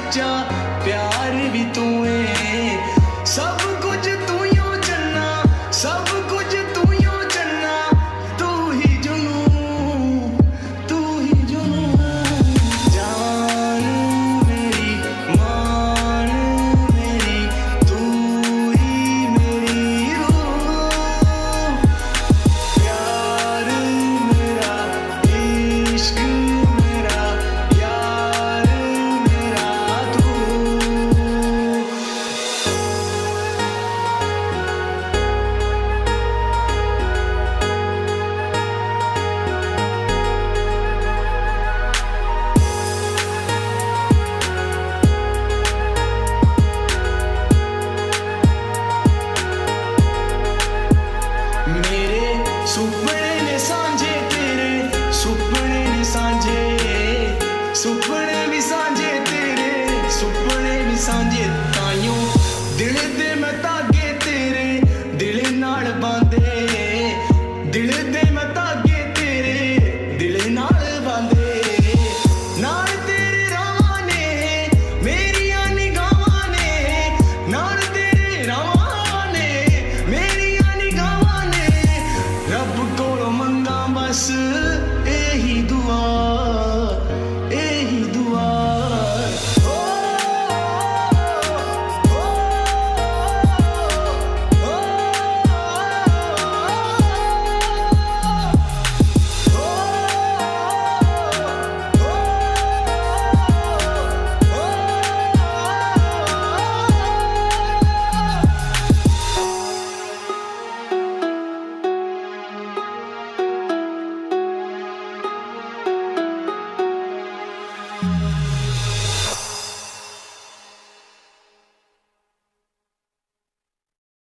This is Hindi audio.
सच्चा प्यार भी तू है, सब कुछ तू यो चन्ना, सब कुछ तू यो चन्ना, तू ही जुनून, तू ही जुनून। जान मेरी मान मेरी, तू ही मेरी रूह, प्यार मेरा इश्क मेरा यार मेरा तू। मेरे सुपने ने सांझे तेरे, सुपने ने सांझे, सुपने भी सांझे तेरे, सुपने भी सांझे, ताइयों दिल दे